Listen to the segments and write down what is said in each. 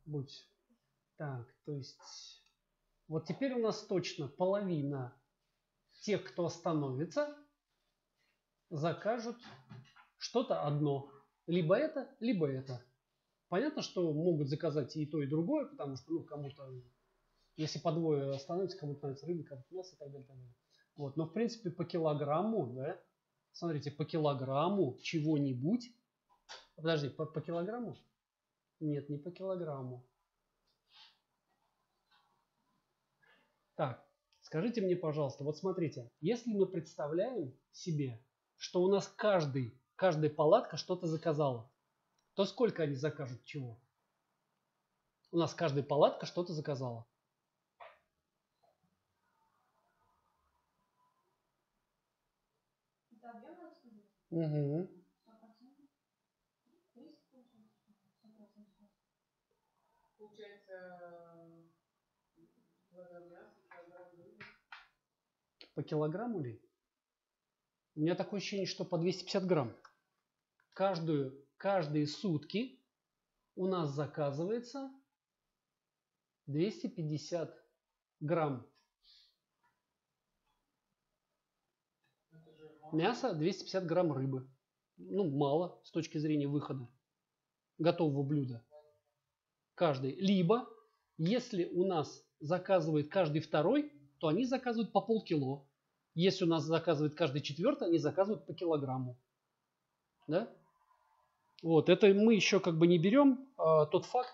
Будь. Так, то есть вот теперь у нас точно половина тех, кто остановится, закажут что-то одно. Либо это, либо это. Понятно, что могут заказать и то, и другое, потому что, ну, кому-то, если по двое остановится, кому-то нравится рыба, кому-то мясо и так далее, так далее. Вот. Но, в принципе, по килограмму, да, смотрите, по килограмму чего-нибудь. Подожди, по килограмму? Нет, не по килограмму. Так, скажите мне, пожалуйста, вот смотрите, если мы представляем себе, что у нас каждая палатка что-то заказала, то сколько они закажут чего? У нас каждая палатка что-то заказала. Угу. По килограмму ли? У меня такое ощущение, что по 250 грамм. Каждые сутки у нас заказывается 250 грамм мяса, 250 грамм рыбы. Ну, мало с точки зрения выхода готового блюда. Каждый. Либо, если у нас заказывает каждый второй, то они заказывают по полкило. Если у нас заказывает каждый четвертый, они заказывают по килограмму. Да? Вот, это мы еще как бы не берем тот факт,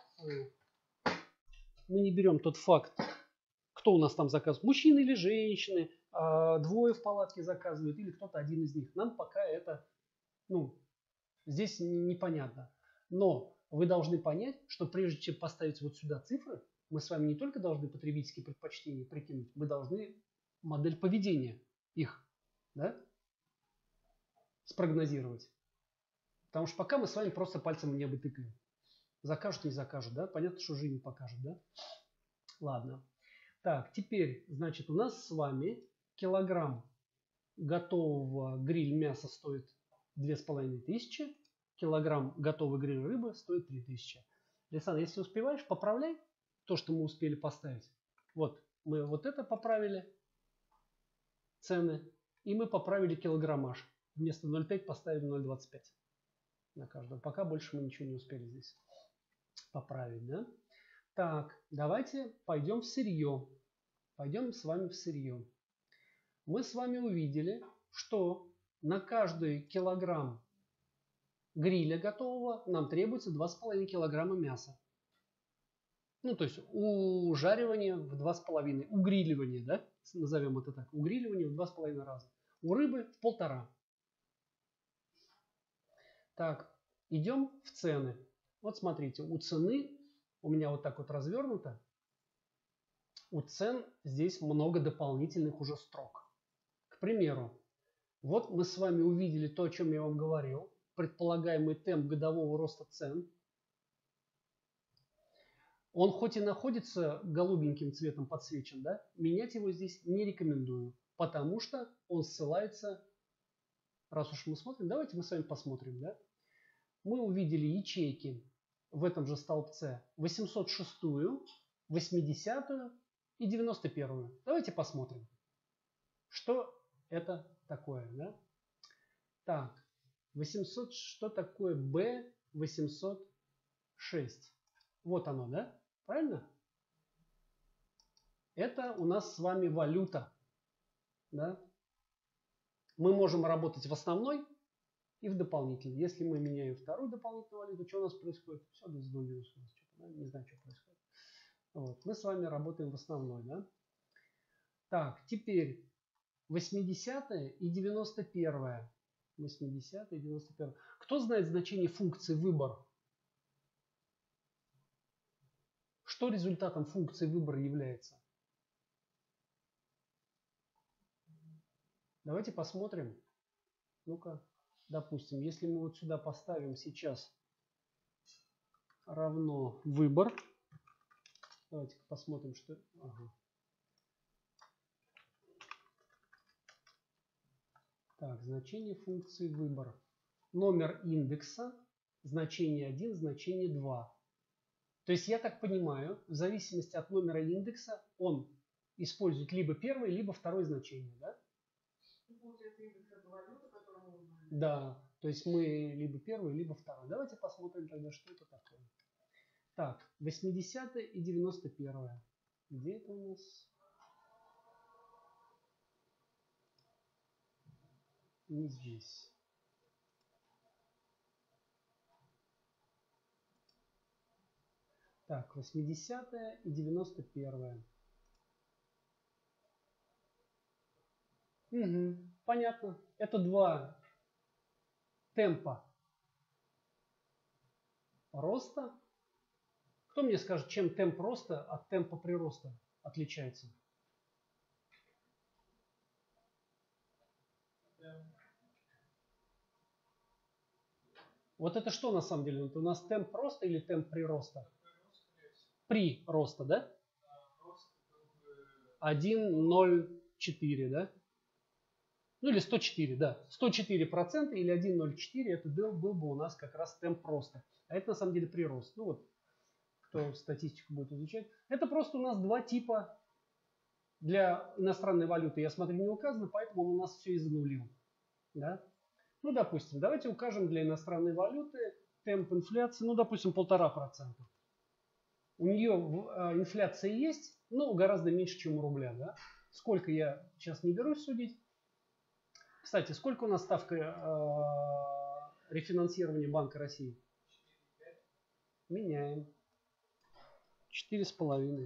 кто у нас там заказывает, мужчины или женщины, двое в палатке заказывают или кто-то один из них. Нам пока это, ну, здесь непонятно. Но вы должны понять, что прежде чем поставить вот сюда цифры, мы с вами не только должны потребительские предпочтения прикинуть, мы должны модель поведения их, да, спрогнозировать. Потому что пока мы с вами просто пальцем в небо тыкаем. Закажут, не закажут, да? Понятно, что жизнь покажет, да? Ладно. Так, теперь, значит, у нас с вами килограмм готового гриль мяса стоит 2500, килограмм готовой гриль рыбы стоит 3000. Александр, если успеваешь, поправляй то, что мы успели поставить. Вот, мы вот это поправили, цены, и мы поправили килограммаж. Вместо 0,5 поставили 0,25 на каждого. Пока больше мы ничего не успели здесь поправить, да? Так, давайте пойдем в сырье. Пойдем с вами в сырье. Мы с вами увидели, что на каждый килограмм гриля готового нам требуется 2,5 килограмма мяса. Ну, то есть ужаривание в 2,5, угриливание, да, назовем это так, угриливание в 2,5 раза. У рыбы в 1,5. Так, идем в цены. Вот смотрите, у цены, у меня вот так вот развернуто, у цен здесь много дополнительных уже строк. К примеру, вот мы с вами увидели то, о чем я вам говорил, предполагаемый темп годового роста цен. Он хоть и находится голубеньким цветом подсвечен, да, менять его здесь не рекомендую, потому что он ссылается, раз уж мы смотрим, давайте мы с вами посмотрим, да. Мы увидели ячейки в этом же столбце 806, 80 и 91. Давайте посмотрим, что это такое, да. Так, 800, что такое B806? Вот оно, да? Правильно? Это у нас с вами валюта. Да? Мы можем работать в основной и в дополнительной. Если мы меняем вторую дополнительную валюту, что у нас происходит? Все, до задумилось у нас что-то, да? Не знаю, что происходит. Вот. Мы с вами работаем в основной. Да? Так, теперь 80 и 91. 80 и 91. Кто знает значение функции выбор? Что результатом функции выбора является? Давайте посмотрим. Ну-ка, допустим, если мы вот сюда поставим сейчас равно выбор. Давайте посмотрим, что... Ага. Так, значение функции выбор. Номер индекса, значение 1, значение 2. То есть я так понимаю, в зависимости от номера индекса он использует либо первое, либо второе значение, да? Да, то есть мы либо первое, либо второе. Давайте посмотрим тогда, что это такое. Так, 80 и 91. Где это у нас? Не здесь. Так, 80 и 91. Угу, понятно. Это два темпа роста. Кто мне скажет, чем темп роста от темпа прироста отличается? Вот это что на самом деле? Это у нас темп роста или темп прироста? Прироста, да? 1,04, да? Ну или 104, да. 104% или 1,04 это был бы у нас как раз темп роста. А это на самом деле прирост. Ну вот, кто статистику будет изучать. Это просто у нас два типа для иностранной валюты. Я смотрю, не указано, поэтому он у нас все и занулил. Да? Ну, допустим, давайте укажем для иностранной валюты темп инфляции, ну, допустим, 1,5%. У нее инфляция есть, но гораздо меньше, чем у рубля. Да? Сколько я сейчас не берусь судить. Кстати, сколько у нас ставка рефинансирования Банка России? Меняем. 4,5.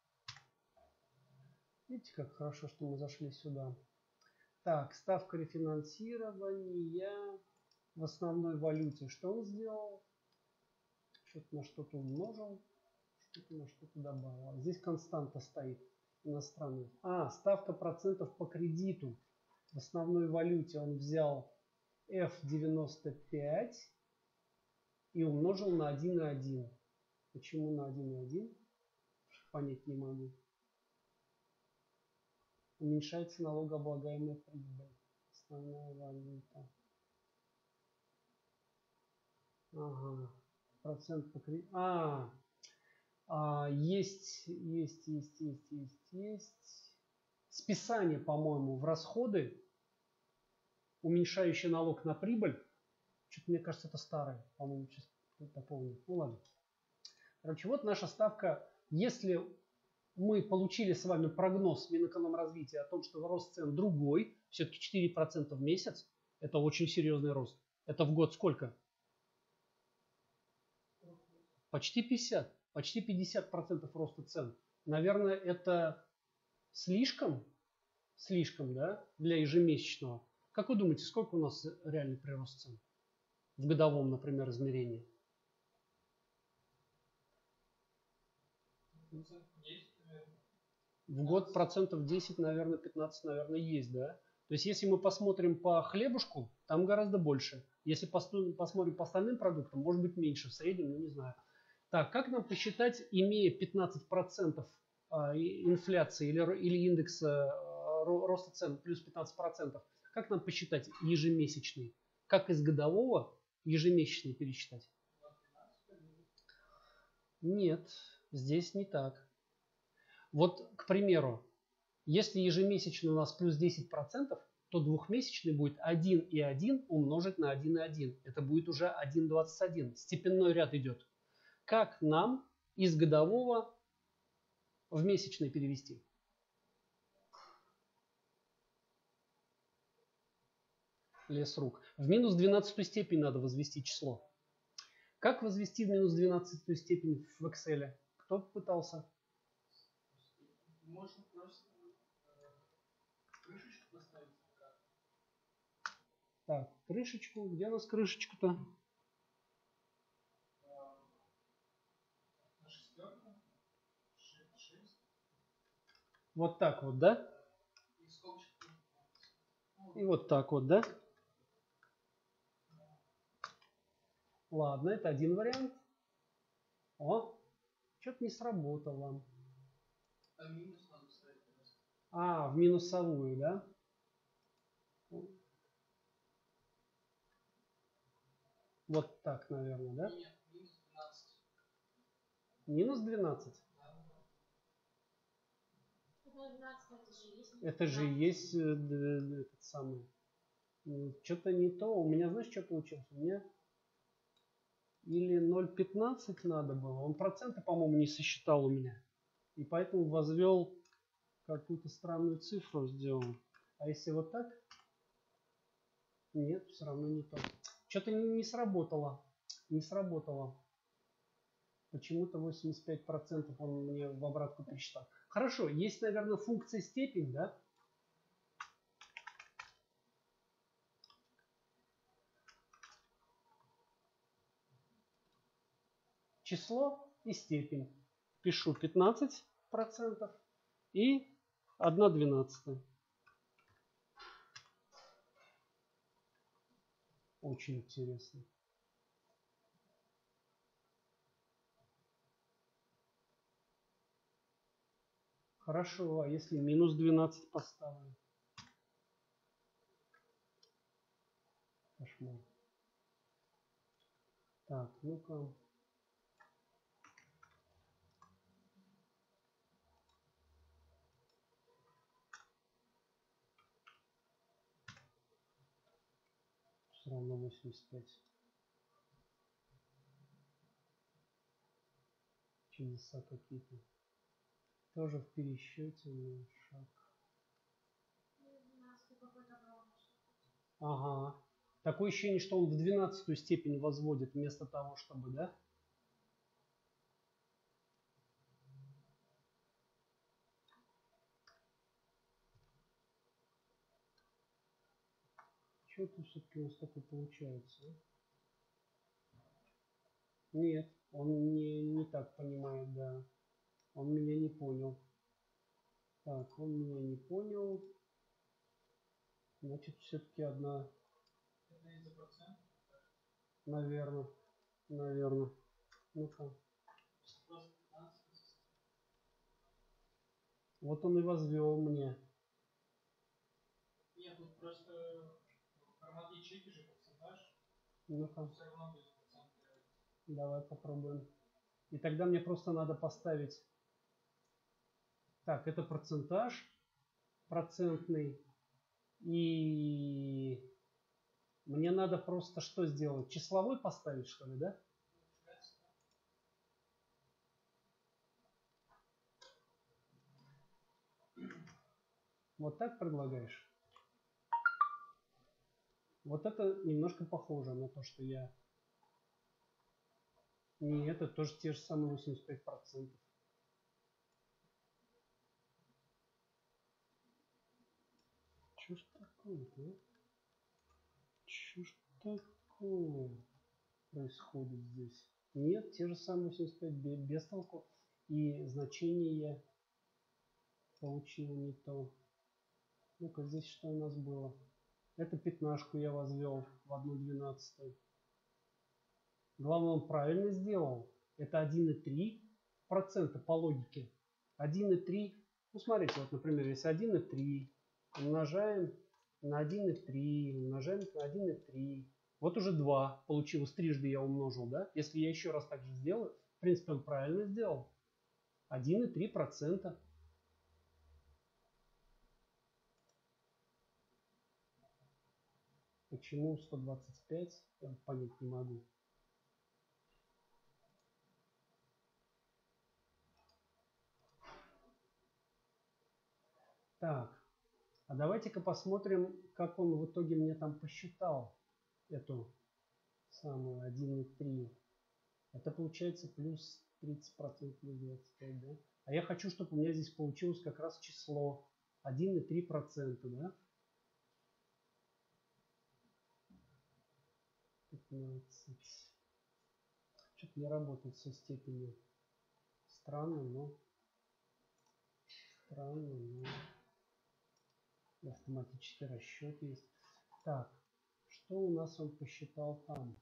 Видите, как хорошо, что мы зашли сюда. Так, ставка рефинансирования в основной валюте. Что он сделал? Что-то на что-то умножил, что-то на что-то добавил. Здесь константа стоит иностранная. Ставка процентов по кредиту. В основной валюте он взял F95 и умножил на 1,1. Почему на 1,1? Понять не могу. Уменьшается налогооблагаемая прибыль. Основная валюта. Ага. Процент по кредиту. Есть. Списание, по-моему, в расходы, уменьшающий налог на прибыль. Что-то, мне кажется, это старое. По-моему, сейчас дополню. Ну ладно. Короче, вот наша ставка. Если мы получили с вами прогноз Минэкономразвития о том, что рост цен другой, все-таки 4% в месяц, это очень серьезный рост. Это в год сколько? Почти 50. Почти 50% роста цен. Наверное, это слишком, да, для ежемесячного. Как вы думаете, сколько у нас реальный прирост цен? В годовом, например, измерении? В год процентов 10, наверное, 15, наверное, есть, да? То есть, если мы посмотрим по хлебушку, там гораздо больше. Если посмотрим по остальным продуктам, может быть меньше в среднем, ну не знаю. Так, как нам посчитать, имея 15% инфляции или индекса роста цен плюс 15%, как нам посчитать ежемесячный? Как из годового ежемесячный пересчитать? Нет, здесь не так. Вот, к примеру, если ежемесячный у нас плюс 10%, то двухмесячный будет 1,1 умножить на 1,1. Это будет уже 1,21. Степенной ряд идет. Как нам из годового в месячный перевести? Лес рук. В минус 12 степень надо возвести число. Как возвести в минус 12 степень в Excel? Кто пытался? Можно просто крышечку поставить. Так, крышечку. Где у нас крышечка-то? Вот так вот, да? И вот так вот, да? Ладно, это один вариант. О, что-то не сработало. В минусовую, да? Вот так, наверное, да? Минус 12. Это же и есть этот самый. Что-то не то. У меня, знаешь, что получилось? У меня или 0,15 надо было. Он проценты, по-моему, не сосчитал у меня. И поэтому возвел какую-то странную цифру, сделал. А если вот так? Нет, все равно не то. Что-то не сработало. Не сработало. Почему-то 85% он мне в обратку пересчитал. Хорошо, есть, наверное, функция степень, да? Число и степень. Пишу 15% и 1/12. Очень интересно. Хорошо, а если минус 12 поставим? Кошмар. Так, ну-ка. Все равно 85. Чудеса какие-то. Тоже в пересчете шаг. Ага. Такое ощущение, что он в 12 степень возводит вместо того, чтобы, да? Что-то все-таки у нас такое получается. Нет, он не так понимает, да. Он меня не понял. Так, он меня не понял. Значит, все-таки одна. Это из-за процента? Наверное. Наверное. Ну-ка. Вот он и возвел мне. Нет, тут просто в формате ячейки же процентаж. Ну-ка. Все равно будет процент. Давай попробуем. И тогда мне просто надо поставить. Так, это процентаж процентный. И мне надо просто что сделать? Числовой поставить, что ли, да? Вот так предлагаешь? Вот это немножко похоже на то, что я... Нет, это тоже те же самые 85%. Что ж такое-то, а? Что ж такое происходит здесь? Нет, те же самые 85 без толку. И значение я получил не то. Ну-ка, здесь что у нас было? Это пятнашку я возвел в 1/12. Главное, он правильно сделал. Это 1,3% по логике. 1,3. Ну, смотрите, вот, например, если 1,3 умножаем на 1,3, умножаем на 1,3. Вот уже 2 получилось, трижды я умножил, да? Если я еще раз так же сделаю, в принципе, он правильно сделал. 1,3%. Почему 125? Я понять не могу. Так, а давайте-ка посмотрим, как он в итоге мне там посчитал эту самую 1,3. Это получается плюс 30%, плюс 25, да? А я хочу, чтобы у меня здесь получилось как раз число 1,3%, да? 15. Что-то не работает со степенью. Странно, но... Автоматический расчет есть. Так, что у нас он посчитал там?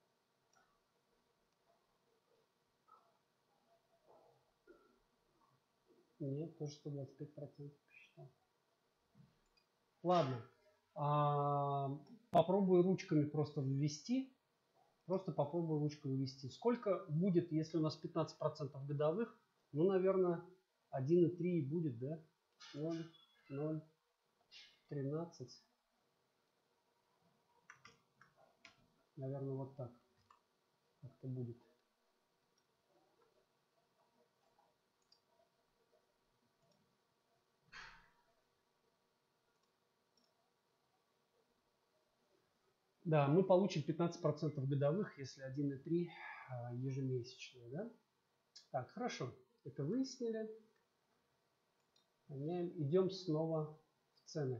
Нет, тоже 125% посчитал. Ладно. Попробую ручками просто ввести. Просто попробую ручкой вывести. Сколько будет, если у нас 15% годовых? Ну, наверное, 1,3 будет, да? 0, 0, 13. Наверное, вот так как-то будет. Да, мы получим 15% годовых, если 1,3 ежемесячные, да? Так, хорошо. Это выяснили. Идем снова в цены.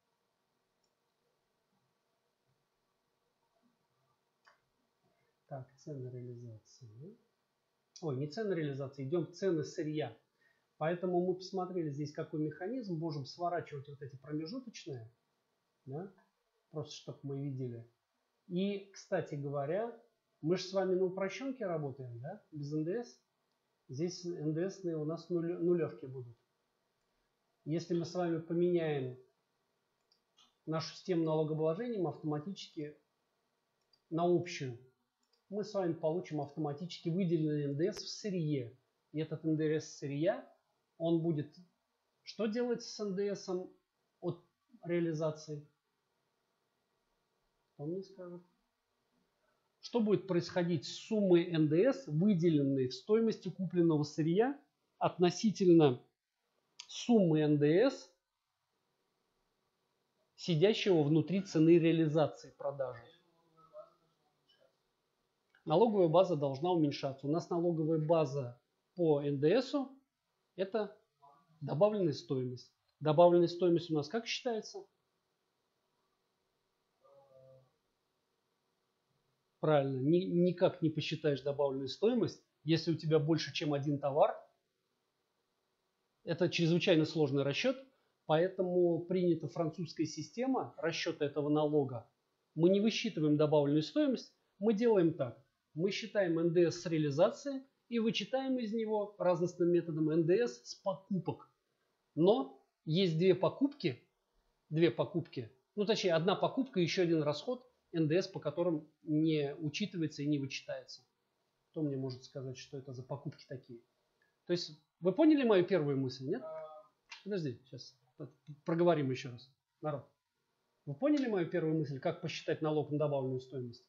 Так, цены реализации. Ой, не цены реализации, идем в цены сырья. Поэтому мы посмотрели здесь, какой механизм. Можем сворачивать вот эти промежуточные, да? Просто чтобы мы видели. И, кстати говоря, мы же с вами на упрощенке работаем, да? Без НДС. Здесь НДСные у нас нулевки будут. Если мы с вами поменяем нашу систему налогообложения, мы автоматически на общую, мы с вами получим автоматически выделенный НДС в сырье. И этот НДС сырья, он будет... Что делать с НДСом от реализации? Кто мне скажет? Что будет происходить с суммой НДС, выделенной в стоимости купленного сырья, относительно суммы НДС, сидящего внутри цены реализации продажи? Налоговая база должна уменьшаться. У нас налоговая база по НДСу – это добавленная стоимость. Добавленная стоимость у нас как считается? Правильно, никак не посчитаешь добавленную стоимость, если у тебя больше, чем один товар. Это чрезвычайно сложный расчет, поэтому принята французская система расчета этого налога. Мы не высчитываем добавленную стоимость, мы делаем так. Мы считаем НДС с реализации и вычитаем из него разностным методом НДС с покупок. Но есть две покупки, ну точнее одна покупка и еще один расход, НДС по которым не учитывается и не вычитается. Кто мне может сказать, что это за покупки такие? То есть вы поняли мою первую мысль, нет? Подожди, сейчас проговорим еще раз. Народ, вы поняли мою первую мысль, как посчитать налог на добавленную стоимость?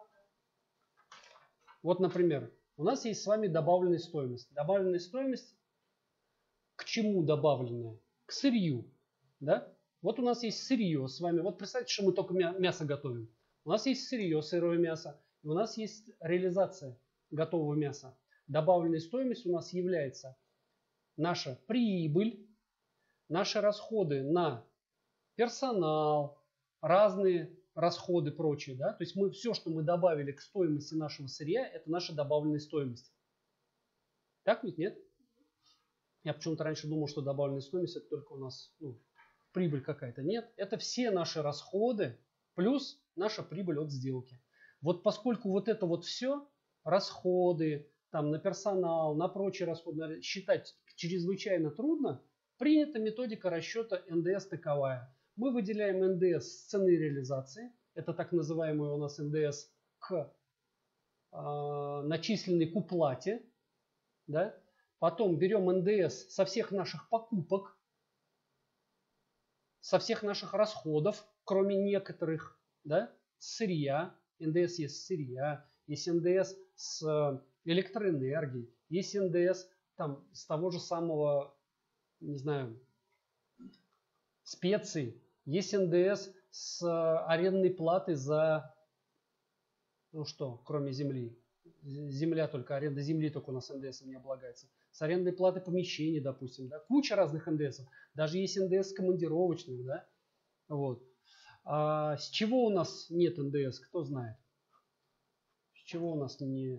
Вот, например, у нас есть с вами добавленная стоимость. Добавленная стоимость к чему добавленная? К сырью. Да? Вот у нас есть сырье с вами. Вот представьте, что мы только мясо готовим. У нас есть сырье, сырое мясо. И у нас есть реализация готового мяса. Добавленной стоимостью у нас является наша прибыль, наши расходы на персонал, разные расходы прочие. Да? То есть мы все, что мы добавили к стоимости нашего сырья, это наша добавленная стоимость. Так ведь нет? Я почему-то раньше думал, что добавленная стоимость это только у нас прибыль какая-то. Нет, это все наши расходы плюс наша прибыль от сделки. Вот поскольку вот это вот все, расходы там, на персонал, на прочие расходы считать чрезвычайно трудно, принята методика расчета НДС таковая. Мы выделяем НДС с цены реализации, это так называемый у нас НДС к начисленной к уплате, да? Потом берем НДС со всех наших покупок, со всех наших расходов, кроме некоторых, да, сырья. НДС есть с сырья, есть НДС с электроэнергии, есть НДС там, с того же самого, не знаю, специй, есть НДС с арендной платы за, ну что, кроме земли. Земля только, аренда земли только у нас НДС не облагается. С арендной платы помещений, допустим, да, куча разных НДСов. Даже есть НДС командировочных, да, вот. А с чего у нас нет НДС, кто знает? С чего у нас не...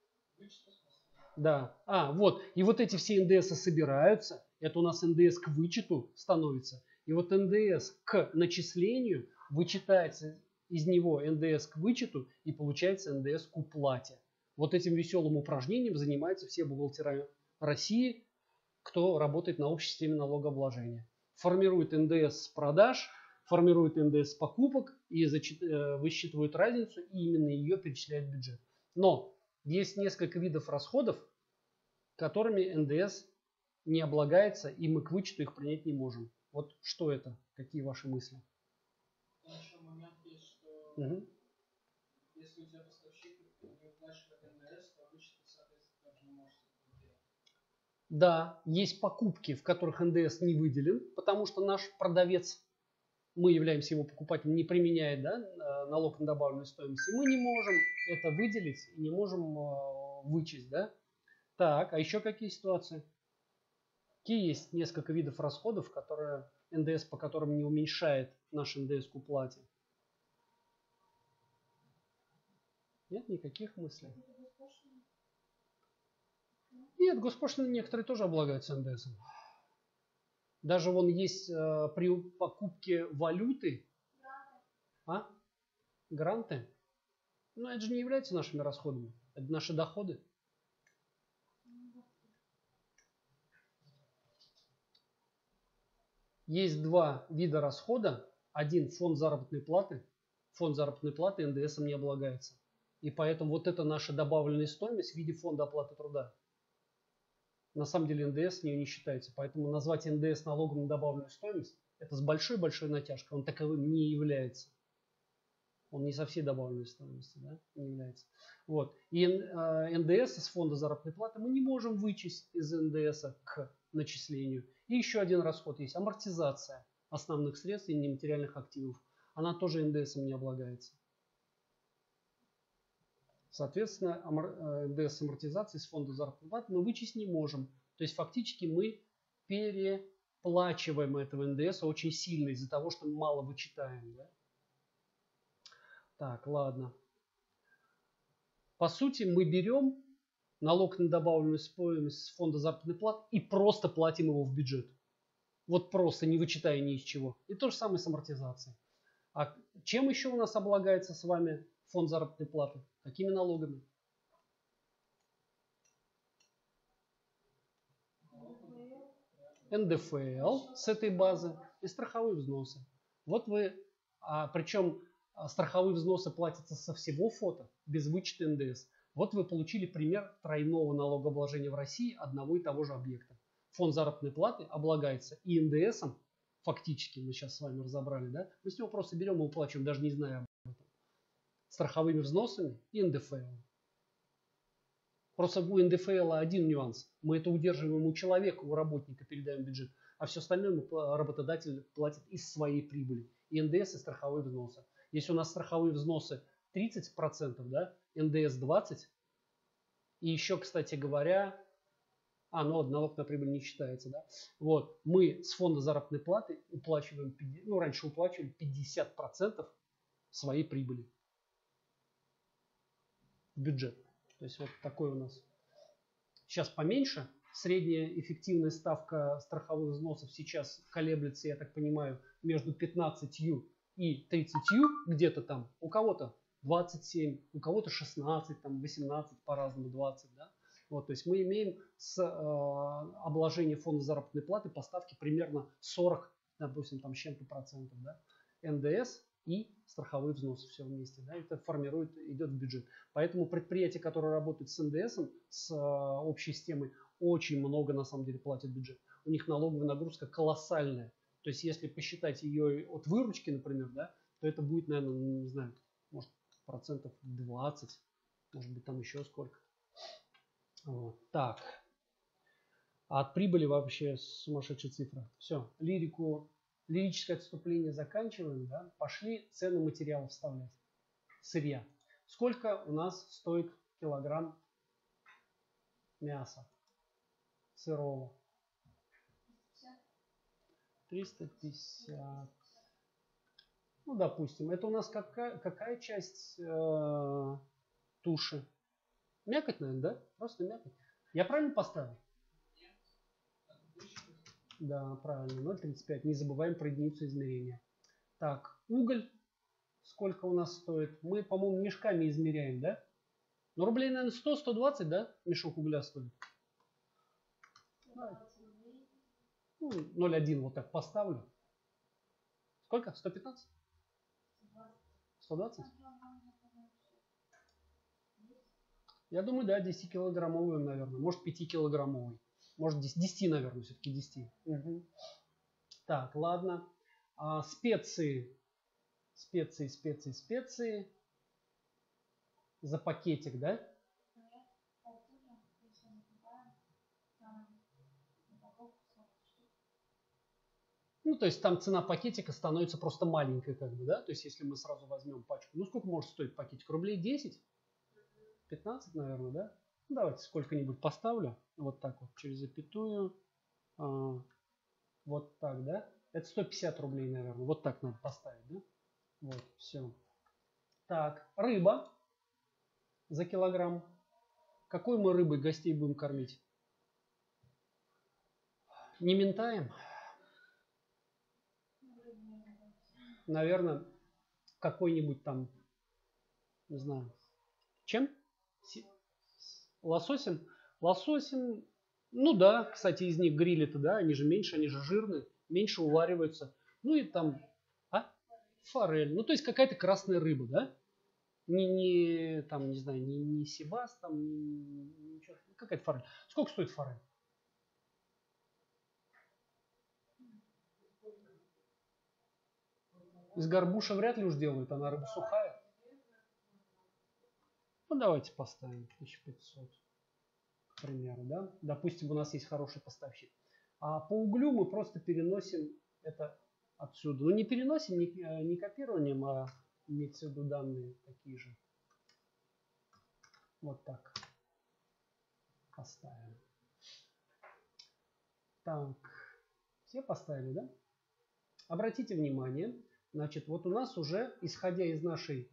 Да, вот, и вот эти все НДСы собираются, это у нас НДС к вычету становится. И вот НДС к начислению вычитается из него НДС к вычету и получается НДС к уплате. Вот этим веселым упражнением занимаются все бухгалтера России, кто работает на общей системе налогообложения. Формирует НДС с продаж, формирует НДС покупок и высчитывают разницу, и именно ее перечисляют в бюджет. Но есть несколько видов расходов, которыми НДС не облагается, и мы к вычету их принять не можем. Вот что это? Какие ваши мысли? Еще момент есть, что если у тебя поставщик не уплачивает НДС, то вычет, соответственно, тоже не может это делать. Да, есть покупки, в которых НДС не выделен, потому что наш продавец, мы являемся его покупателем, не применяет, да, налог на добавленную стоимость. И мы не можем это выделить и не можем вычесть. Да? Так, а еще какие ситуации? Какие есть несколько видов расходов, которые НДС, по которым не уменьшает наш НДС к уплате? Нет никаких мыслей? Нет, госпошлины некоторые тоже облагаются НДСом. Даже вон есть при покупке валюты. А? Гранты? Но это же не является нашими расходами. Это наши доходы. Есть два вида расхода. Один фонд заработной платы. Фонд заработной платы НДСом не облагается. И поэтому вот это наша добавленная стоимость в виде фонда оплаты труда. На самом деле НДС с нее не считается. Поэтому назвать НДС налогом на добавленную стоимость это с большой-большой натяжкой. Он таковым не является. Он не со всей добавленной стоимости, да, не является. Вот. И НДС из фонда заработной платы мы не можем вычесть из НДС к начислению. И еще один расход есть. Амортизация основных средств и нематериальных активов. Она тоже НДСом не облагается. Соответственно, НДС амортизации из фонда заработной платы мы вычесть не можем. То есть фактически мы переплачиваем этого НДС очень сильно из-за того, что мы мало вычитаем. Да? Так, ладно. По сути, мы берем налог на добавленную стоимость с фонда заработной платы и просто платим его в бюджет. Вот просто, не вычитая ни из чего. И то же самое с амортизацией. А чем еще у нас облагается с вами фонд заработной платы? Какими налогами? НДФЛ с этой базы и страховые взносы. Вот вы, причем страховые взносы платятся со всего фото, без вычета НДС. Вот вы получили пример тройного налогообложения в России одного и того же объекта. Фонд заработной платы облагается и НДСом, фактически, мы сейчас с вами разобрали, да? Мы с него просто берем и уплачиваем, даже не зная об этом. Страховыми взносами и НДФЛ. Просто у НДФЛ один нюанс. Мы это удерживаем у человека, у работника, передаем в бюджет. А все остальное работодатель платит из своей прибыли. И НДС, и страховые взносы. Если у нас страховые взносы 30%, да, НДС 20%. И еще, кстати говоря, налог на прибыль не считается, да. Вот, мы с фонда заработной платы уплачиваем, раньше уплачивали 50% своей прибыли в бюджет. То есть вот такой у нас. Сейчас поменьше. Средняя эффективная ставка страховых взносов сейчас колеблется, я так понимаю, между 15 и 30, где-то там. У кого-то 27, у кого-то 16, там 18, по-разному 20. Да? Вот, то есть мы имеем с обложения фонда заработной платы по ставке примерно 40, допустим, там с чем-то процентов. Да? НДС и страховые взносы все вместе. Да, это формирует, идет в бюджет. Поэтому предприятия, которые работают с НДС, с общей системой, очень много на самом деле платят бюджет. У них налоговая нагрузка колоссальная. То есть если посчитать ее от выручки, например, да, то это будет, наверное, не знаю, может процентов 20, может быть там еще сколько. Вот. Так. А от прибыли вообще сумасшедшая цифра. Все, лирическое отступление заканчиваем, да? Пошли цены материалов вставлять. Сырья. Сколько у нас стоит килограмм мяса сырого? 350. Ну, допустим, это у нас какая часть туши? Мякоть, наверное, да? Просто мякоть. Я правильно поставил? Да, правильно, 0,35. Не забываем про единицу измерения. Так, уголь. Сколько у нас стоит? Мы, по-моему, мешками измеряем, да? Ну, рублей, наверное, 100-120, да? Мешок угля стоит. Ну, 0,1 вот так поставлю. Сколько? 115? 120? Я думаю, да, 10-килограммовый, наверное. Может, 5-килограммовый. Может, 10, наверное, все-таки 10. Угу. Так, ладно. Специи. Специи. За пакетик, да? Ну, то есть там цена пакетика становится просто маленькой, как бы, да? То есть если мы сразу возьмем пачку. Ну, сколько может стоить пакетик? Рублей 10? 15, наверное, да? Ну, давайте сколько-нибудь поставлю. Вот так вот, через запятую. Вот так, да? Это 150 рублей, наверное. Вот так надо поставить, да? Вот, все. Так, рыба за килограмм. Какой мы рыбой гостей будем кормить? Не ментаем? Наверное, какой-нибудь там, не знаю, чем? Лососем? Лососем, ну да, кстати, из них грили-то, да, они же меньше, они же жирные, меньше увариваются. Ну и там, форель, ну то есть какая-то красная рыба, да? Не там, не знаю, не сибас, там, ничего, какая-то форель. Сколько стоит форель? Из горбуша вряд ли уж делают, она рыба сухая. Ну давайте поставим 1500, к примеру, да? Допустим, у нас есть хороший поставщик. А по углю мы просто переносим это отсюда. Ну не переносим, не копированием, а имеется в виду данные такие же. Вот так поставим. Так, все поставили, да? Обратите внимание, значит, вот у нас уже, исходя из нашей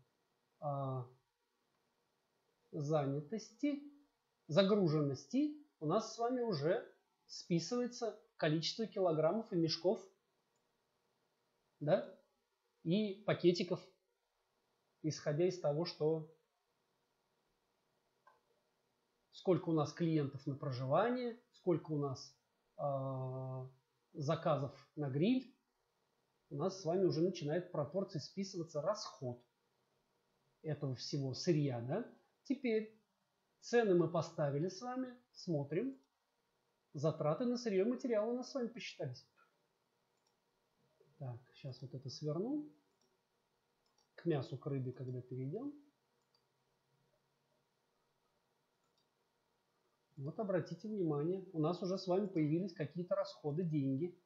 занятости, загруженности, у нас с вами уже списывается количество килограммов и мешков, да, и пакетиков, исходя из того, что сколько у нас клиентов на проживание, сколько у нас заказов на гриль, у нас с вами уже начинает в пропорции списываться расход этого всего сырья, да. Теперь цены мы поставили с вами, смотрим. Затраты на сырье и материалы у нас с вами посчитались. Так, сейчас вот это сверну. К мясу, к рыбе, когда перейдем. Вот обратите внимание, у нас уже с вами появились какие-то расходы, деньги.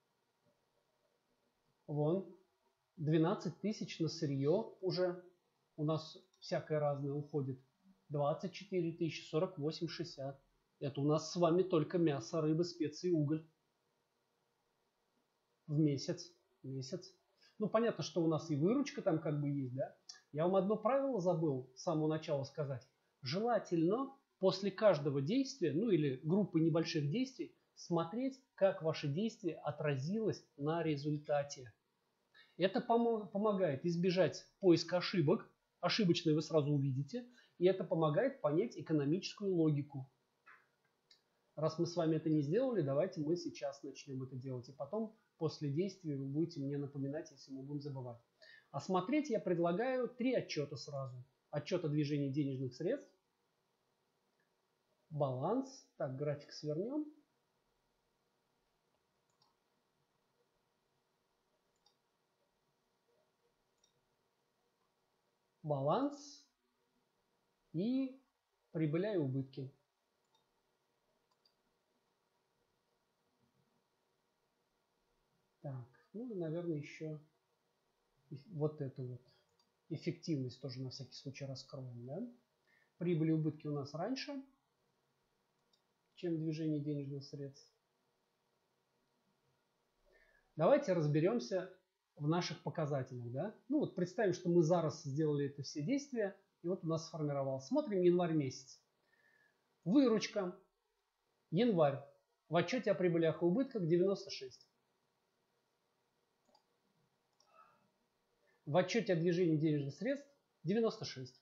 Вон, 12 тысяч на сырье уже. У нас всякое разное уходит. 24 тысячи, 48, 60. Это у нас с вами только мясо, рыба, специи, уголь. В месяц. Ну, понятно, что у нас и выручка там как бы есть, да. Я вам одно правило забыл с самого начала сказать. Желательно после каждого действия, ну или группы небольших действий, смотреть, как ваше действие отразилось на результате. Это помогает избежать поиска ошибок. Ошибочные вы сразу увидите. И это помогает понять экономическую логику. Раз мы с вами это не сделали, давайте мы сейчас начнем это делать. И потом, после действия, вы будете мне напоминать, если мы будем забывать. А смотреть я предлагаю 3 отчета сразу. Отчет о движении денежных средств. Баланс. Так, график свернем. Баланс и прибыли и убытки. Так, ну и, наверное, еще вот эту вот эффективность тоже на всякий случай раскроем. Да? Прибыли и убытки у нас раньше, чем движение денежных средств. Давайте разберемся в наших показателях. Да? Ну вот представим, что мы зараз сделали это все действия, и вот у нас сформировалось. Смотрим январь месяц. Выручка. Январь. В отчете о прибылях и убытках 96. В отчете о движении денежных средств 96.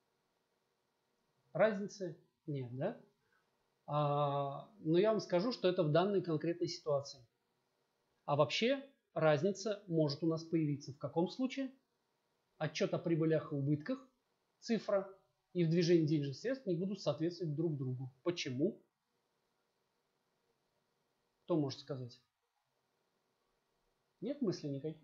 Разницы нет, да? Но я вам скажу, что это в данной конкретной ситуации. А вообще разница может у нас появиться в каком случае? Отчет о прибылях и убытках, цифра и в движении денежных средств не будут соответствовать друг другу. Почему? Кто может сказать? Нет мыслей никаких?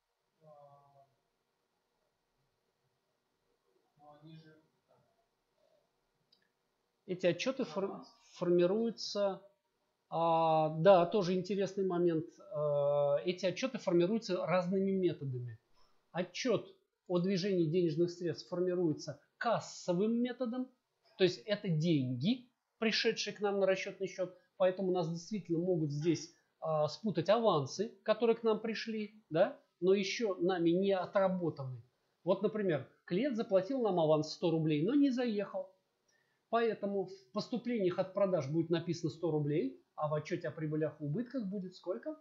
Эти отчеты формируются, да, тоже интересный момент, эти отчеты формируются разными методами. Отчет о движении денежных средств формируется кассовым методом, то есть это деньги, пришедшие к нам на расчетный счет, поэтому у нас действительно могут здесь спутать авансы, которые к нам пришли, да, но еще нами не отработаны. Вот, например, клиент заплатил нам аванс 100 рублей, но не заехал. Поэтому в поступлениях от продаж будет написано 100 рублей, а в отчете о прибылях и убытках будет сколько?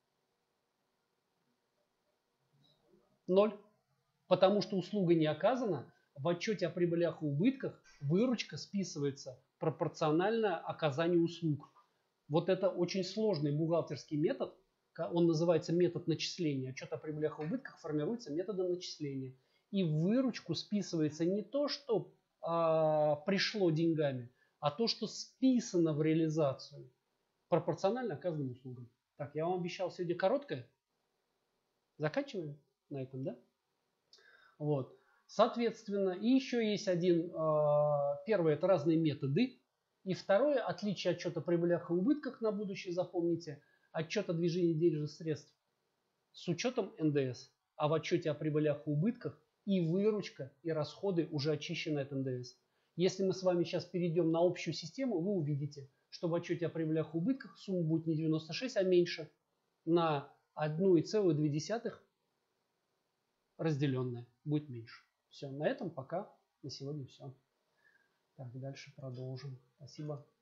0. Потому что услуга не оказана, в отчете о прибылях и убытках выручка списывается пропорционально оказанию услуг. Вот это очень сложный бухгалтерский метод, он называется метод начисления. Отчет о прибылях и убытках формируется методом начисления. И в выручку списывается не то, что пришло деньгами, а то, что списано в реализацию пропорционально оказанным услугам. Так, я вам обещал сегодня короткое. Заканчиваем на этом, да? Вот. Соответственно, и еще есть один. Первое, это разные методы. И второе, отличие отчета о прибылях и убытках на будущее, запомните, отчет о движении денежных средств с учетом НДС, а в отчете о прибылях и убытках и выручка, и расходы уже очищены от НДС. Если мы с вами сейчас перейдем на общую систему, вы увидите, что в отчете о прибылях и убытках сумма будет не 96, а меньше на 1,2 разделенная будет меньше. Все, на этом пока на сегодня все. Так, дальше продолжим. Спасибо.